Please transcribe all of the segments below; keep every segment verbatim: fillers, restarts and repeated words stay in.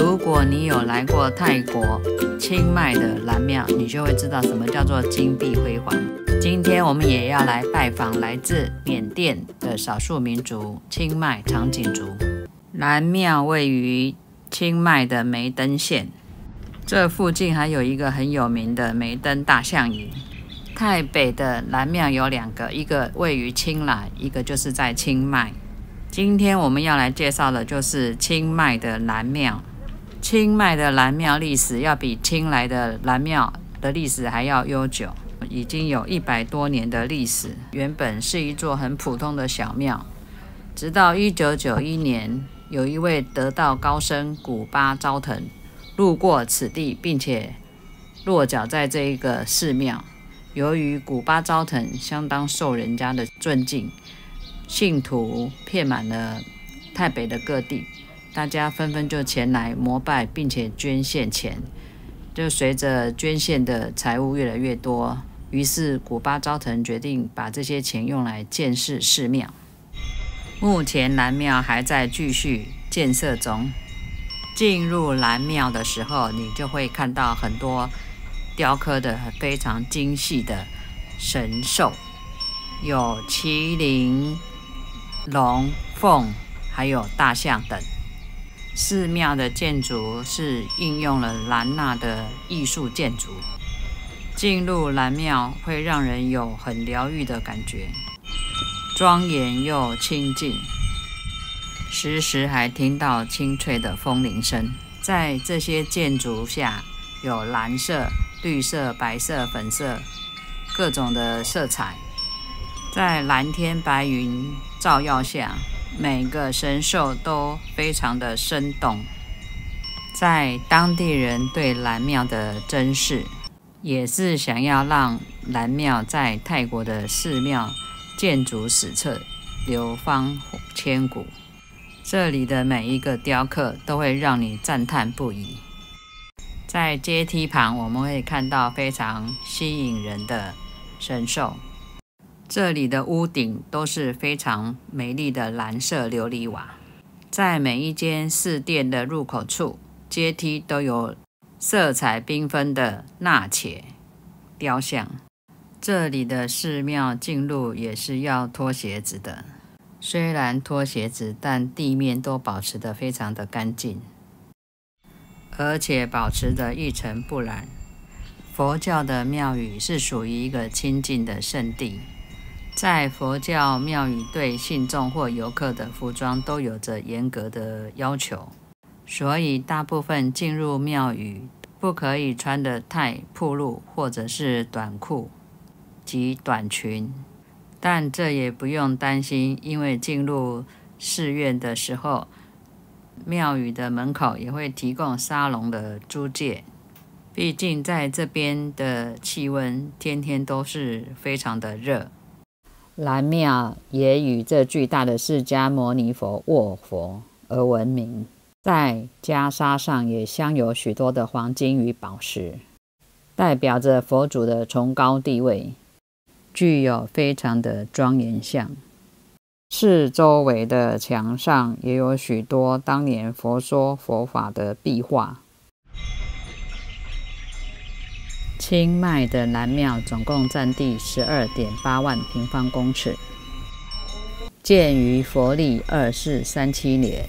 如果你有来过泰国清迈的蓝庙，你就会知道什么叫做金碧辉煌。今天我们也要来拜访来自缅甸的少数民族清迈长颈族。蓝庙位于清迈的梅登县，这附近还有一个很有名的梅登大象营。泰北的蓝庙有两个，一个位于清莱，一个就是在清迈。今天我们要来介绍的就是清迈的蓝庙。清迈的蓝庙历史要比清莱的蓝庙的历史还要悠久，已经有一百多年的历史。原本是一座很普通的小庙，直到一九九一年，有一位得道高僧古巴昭腾路过此地，并且落脚在这一个寺庙。由于古巴昭腾相当受人家的尊敬，信徒遍满了泰北的各地，大家纷纷就前来膜拜，并且捐献钱。就随着捐献的财物越来越多，于是古巴昭腾决定把这些钱用来建设寺庙。目前蓝庙还在继续建设中。进入蓝庙的时候，你就会看到很多雕刻的非常精细的神兽，有麒麟、龙、凤，还有大象等。寺庙的建筑是应用了兰纳的艺术建筑。进入蓝庙会让人有很疗愈的感觉，庄严又清静，时时还听到清脆的风铃声。在这些建筑下，有蓝色、绿色、白色、粉色各种的色彩，在蓝天白云照耀下，每个神兽都非常的生动。在当地人对蓝庙的珍视，也是想要让蓝庙在泰国的寺庙建筑史册流芳千古。这里的每一个雕刻都会让你赞叹不已。在阶梯旁，我们会看到非常吸引人的神兽。这里的屋顶都是非常美丽的蓝色琉璃瓦。在每一间寺殿的入口处，阶梯都有色彩缤纷的纳伽雕像。这里的寺庙进入也是要脱鞋子的，虽然脱鞋子，但地面都保持得非常的干净，而且保持得一尘不染。佛教的庙宇是属于一个清净的圣地，在佛教庙宇对信众或游客的服装都有着严格的要求，所以大部分进入庙宇不可以穿得太暴露，或者是短裤及短裙。但这也不用担心，因为进入寺院的时候，庙宇的门口也会提供沙龙的租借。毕竟在这边的气温天天都是非常的热。蓝庙也与这巨大的释迦牟尼佛卧佛而闻名，在袈裟上也镶有许多的黄金与宝石，代表着佛祖的崇高地位，具有非常的庄严相。四周围的墙上也有许多当年佛说佛法的壁画。清迈的蓝庙总共占地 十二点八万平方公尺，建于佛历二四三七年。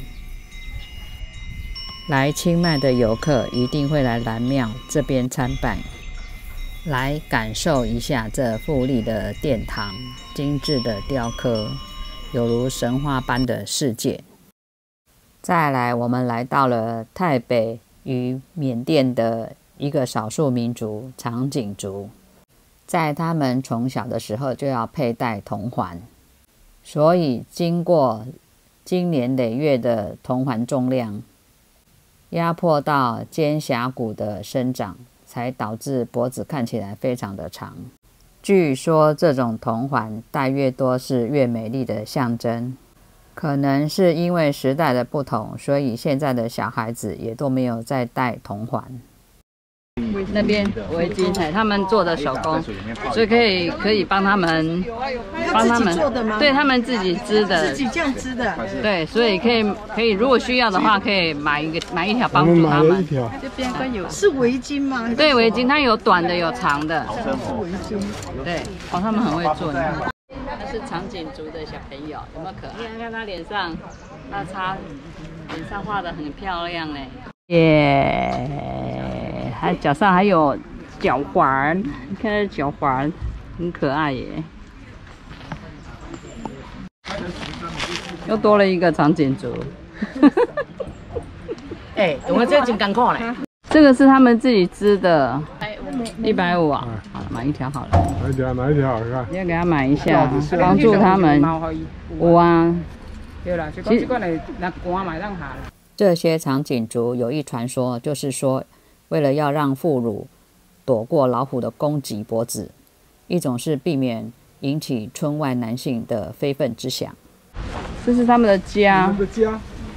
来清迈的游客一定会来蓝庙这边参拜，来感受一下这富丽的殿堂、精致的雕刻，有如神话般的世界。再来，我们来到了泰北与缅甸的一个少数民族长颈族，在他们从小的时候就要佩戴铜环，所以经过经年累月的铜环重量压迫到肩胛骨的生长，才导致脖子看起来非常的长。据说这种铜环戴越多是越美丽的象征，可能是因为时代的不同，所以现在的小孩子也都没有再戴铜环。 那边围巾，哎，他们做的手工，所以可以可以帮他们，帮他们做的吗？ 对他们自己织的， 自己这样织的。对， 所以可以可以，如果需要的话，可以买一个买一条帮助他们。 这边跟有是围巾吗？ 对，围巾它有短的有长的。 是围巾。 对，哦，他们很会做。他是长颈族的小朋友，有没有可爱？你看他脸上，他擦脸上画的很漂亮嘞。耶，还脚上还有脚环，你看这脚环很可爱耶。又多了一个长颈族。 哎，我这真艰苦嘞。 这个是他们自己织的，一百五啊。好了，买一条好了。 哪一条？哪一条好看？ 你要给他买一下，帮助他们。有啊。对啦，其实那寒买让下。这些长颈族有一传说，就是说，为了要让妇孺躲过老虎的攻击脖子，一种是避免引起村外男性的非分之想。这是他们的家。 他们的家。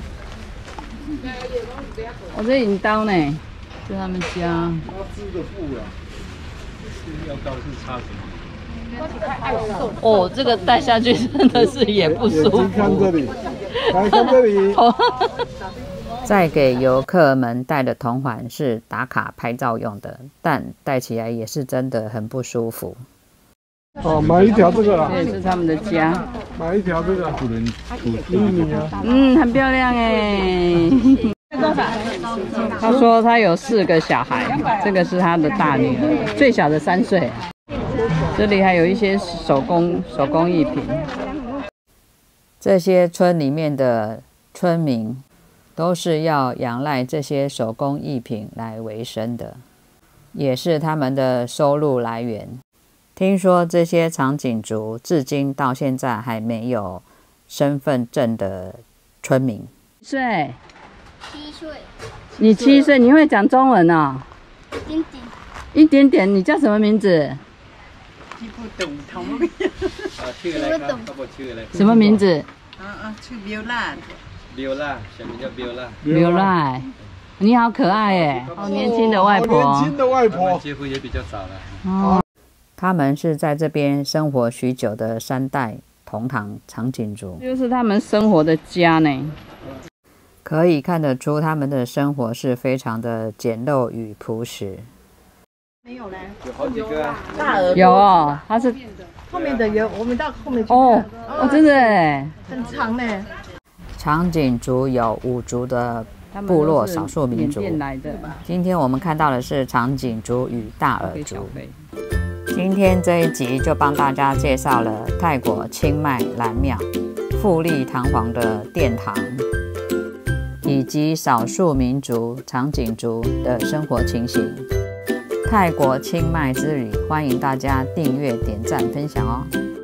我、哦、这引刀呢，这是他们家。 他织的布啊，是要刀是插什么？ 哦，这个戴下去真的是也不舒服。 看这里，来看这里。 再给游客们戴的铜环是打卡拍照用的，但戴起来也是真的很不舒服。 哦，买一条这个啦。 这也是他们的家。 买一条这个。土人土土米啊。 嗯，很漂亮哎。他说他有四个小孩，这个是他的大女儿，最小的三岁。这里还有一些手工手工艺品。这些村里面的村民都是要仰赖这些手工艺品来维生的，也是他们的收入来源。听说这些长颈族至今到现在还没有身份证的村民。岁？ 七岁。 你七岁，你会讲中文哦？ 一点点。 一点点。你叫什么名字？ 听不懂，听不懂。 什么名字？ 啊啊，ชื่อเบลล่า。 เบลล่า，小名叫 Bella。 Bella，你好可爱耶！好年轻的外婆。 年轻的外婆。 结婚也比较早了。 哦。他们是在这边生活许久的三代同堂长颈族，就是他们生活的家呢。可以看得出他们的生活是非常的简陋与朴实。 没有嘞， 有好几个啊。 大耳朵。 有哦，它是后面的有，我们到后面去看。 哦哦，真的哎， 很长呢。 长颈族有五族的部落少数民族。今天我们看到的是长颈族与大耳族。今天这一集就帮大家介绍了泰国清迈蓝庙富丽堂皇的殿堂，以及少数民族长颈族的生活情形。泰国清迈之旅，欢迎大家订阅、点赞、分享哦。